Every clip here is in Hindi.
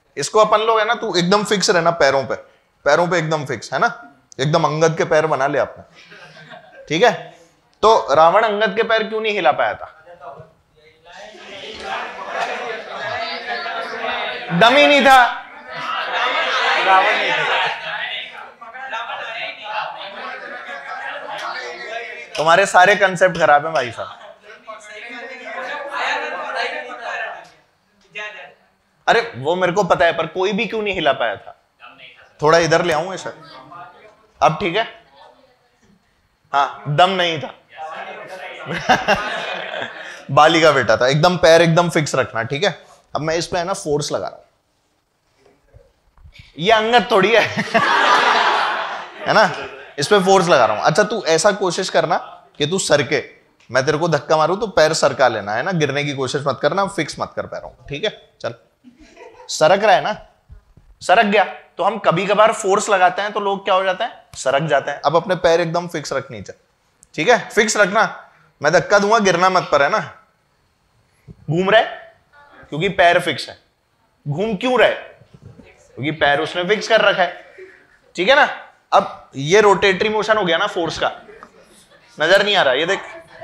इसको अपन लोग है ना, तू एकदम फिक्स रहना पैरों पे एकदम फिक्स है ना, एकदम अंगद के पैर बना ले आपने, ठीक है। तो रावण अंगद के पैर क्यों नहीं हिला पाया था? दम ही नहीं था, रावण नहीं था। तुम्हारे सारे कंसेप्ट खराब हैं भाई साहब। अरे वो मेरे को पता है, पर कोई भी क्यों नहीं हिला पाया था? थोड़ा इधर ले आऊं ऐसा, अब ठीक है? हाँ, दम नहीं था। बाली का बेटा था। एकदम पैर एकदम फिक्स रखना, ठीक है। अब मैं इस पे है ना फोर्स लगा रहा हूं, ये अंगद थोड़ी है ना, इस पे फोर्स लगा रहा हूं। अच्छा तू ऐसा कोशिश करना कि तू सरके, मैं तेरे को धक्का मारूं तो पैर सरका लेना है ना, गिरने की कोशिश मत करना, फिक्स मत कर पैरों को, ठीक है। चल, सरक रहा है ना, सरक गया। तो हम कभी कभार फोर्स लगाते हैं तो लोग क्या हो जाते हैं, सरक जाते हैं। अब अपने पैर एकदम फिक्स रख नीचे, ठीक है, फिक्स रखना। मैं धक्का दूंगा, गिरना मत पर, है ना। घूम रहा है क्योंकि पैर फिक्स है। घूम क्यों रहा है? क्योंकि पैर उसने फिक्स कर रखा है, ठीक है ना। अब ये रोटेटरी मोशन हो गया ना फोर्स का, नजर नहीं आ रहा, ये देख,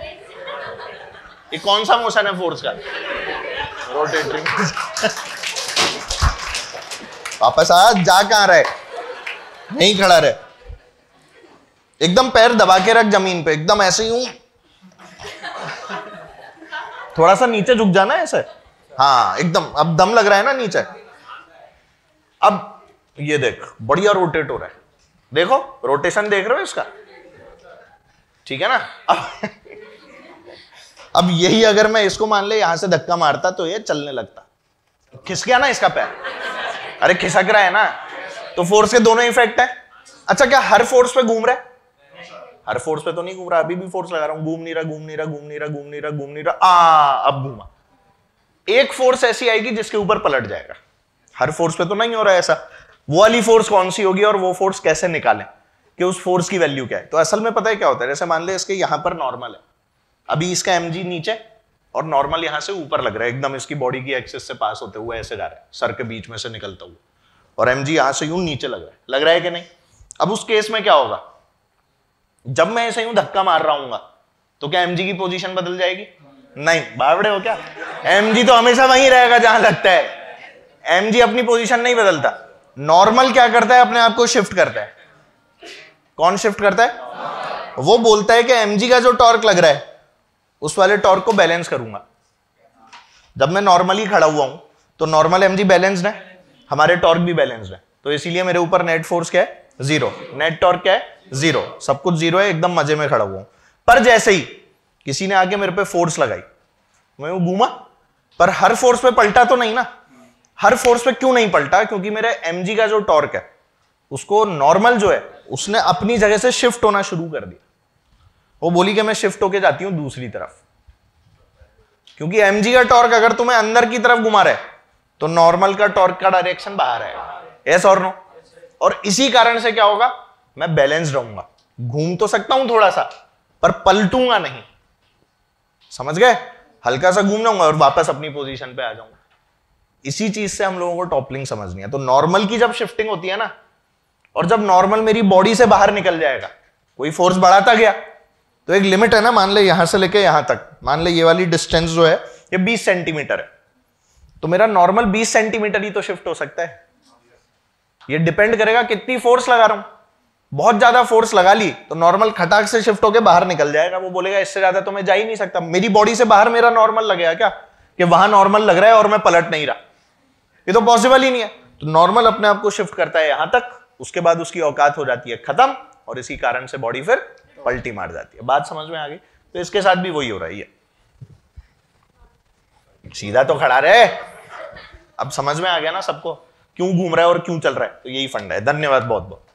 ये कौन सा मोशन है फोर्स का? रोटेटरी। वापस आ, जा कहां रहे, नहीं खड़ा रहे, एकदम पैर दबा के रख जमीन पे, एकदम ऐसे ही हूं, थोड़ा सा नीचे झुक जाना ऐसे, हाँ एकदम। अब दम लग रहा है ना नीचे। अब ये देख, बढ़िया रोटेट हो रहा है, देखो रोटेशन देख रहे हो इसका, ठीक है ना। अब यही अगर मैं इसको मान ले यहां से धक्का मारता तो ये चलने लगता, खिसक गया ना इसका पैर, अरे खिसक रहा है ना, तो फोर्स के दोनों इफेक्ट है। अच्छा क्या हर फोर्स पे घूम रहा है? हर फोर्स पे तो नहीं घूम रहा, अभी भी फोर्स लगा रहा हूं, घूम नहीं रहा, घूम नहीं रहा, घूम नहीं रहा, घूम नहीं रहा, घूम नहीं रहा, अब घूमा। एक फोर्स ऐसी आएगी जिसके ऊपर पलट जाएगा। हर फोर्स पे तो नहीं हो रहा है ऐसा। वो वाली फोर्स कौन सी होगी और वो फोर्स कैसे निकालें कि उस फोर्स की वैल्यू क्या है? तो असल में पता है क्या होता है, जैसे मान ले इसके यहां पर नॉर्मल है, अभी इसका mg नीचे और नॉर्मल यहां से ऊपर लग रहा है, एकदम इसकी बॉडी की एक्सिस से पास होते हुए ऐसे जा रहा है, सर के बीच में से निकलता हुआ, और mg यहां से यूं नीचे लग रहा है कि नहीं? अब उस केस में क्या होगा, जब मैं ऐसे यूं धक्का मार रहा हूं तो क्या mg की पोजीशन बदल जाएगी? नहीं, बावड़े हो क्या? mg तो हमेशा वहीं रहेगा जहां लगता है, mg अपनी पोजीशन नहीं बदलता। नॉर्मल क्या करता है, अपने आप को शिफ्ट करता है। कौन शिफ्ट करता है? वो बोलता है कि mg का जो टॉर्क लग रहा है उस वाले टॉर्क को बैलेंस करूंगा। जब मैं नॉर्मली खड़ा हुआ हूं तो नॉर्मल mg बैलेंस्ड है, हमारे टॉर्क भी बैलेंस्ड है, तो इसीलिए मेरे ऊपर नेट फोर्स क्या है? 0। नेट टॉर्क क्या है? 0। सब कुछ 0 है, एकदम मजे में खड़ा हुआ हूं। पर जैसे ही किसी ने आके मेरे पे फोर्स लगाई, मैं वो घूमा, पर हर फोर्स पे पलटा तो नहीं ना। हर फोर्स पे क्यों नहीं पलटा? क्योंकि मेरे mg का जो टॉर्क है उसको नॉर्मल जो है उसने अपनी जगह से शिफ्ट होना शुरू कर दिया। वो बोली कि मैं शिफ्ट होके जाती हूं दूसरी तरफ, क्योंकि mg का टॉर्क अगर तुम्हें अंदर की तरफ घुमा रहा है तो नॉर्मल का टॉर्क का डायरेक्शन बाहर आएगा। यस और नो? और इसी कारण से क्या होगा, मैं बैलेंस रहूंगा। घूम तो सकता हूं थोड़ा सा, पर पलटूंगा नहीं। समझ गए? हल्का सा घूम जाऊंगा और वापस अपनी पोजीशन पे आ जाऊंगा। इसी चीज से हम लोगों को टॉपलिंग समझनी है। तो नॉर्मल की जब शिफ्टिंग होती है ना, और जब नॉर्मल मेरी बॉडी से बाहर निकल जाएगा, कोई फोर्स बढ़ाता गया, तो एक लिमिट है ना, मान ले यहां से लेके यहां तक, मान ले ये वाली डिस्टेंस जो है ये 20 सेंटीमीटर है, तो मेरा नॉर्मल 20 सेंटीमीटर ही तो शिफ्ट हो सकता है। ये डिपेंड करेगा कितनी फोर्स लगा रहा हूं। बहुत ज्यादा फोर्स लगा ली तो नॉर्मल खटाक से शिफ्ट होकर बाहर निकल जाएगा। वो बोलेगा इससे ज्यादा तो मैं जा ही नहीं सकता, मेरी बॉडी से बाहर मेरा नॉर्मल लगेगा क्या कि वहां नॉर्मल लग रहा है और मैं पलट नहीं रहा? ये तो पॉसिबल ही नहीं है। तो नॉर्मल अपने आप को शिफ्ट करता है यहां तक, उसके बाद उसकी औकात हो जाती है खत्म, और इसी कारण से बॉडी फिर पलटी मार जाती है। बात समझ में आ गई? तो इसके साथ भी वही हो रहा है। सीधा तो खड़ा रहे। अब समझ में आ गया ना सबको क्यों घूम रहा है और क्यों चल रहा है? तो यही फंडा है। धन्यवाद बहुत बहुत।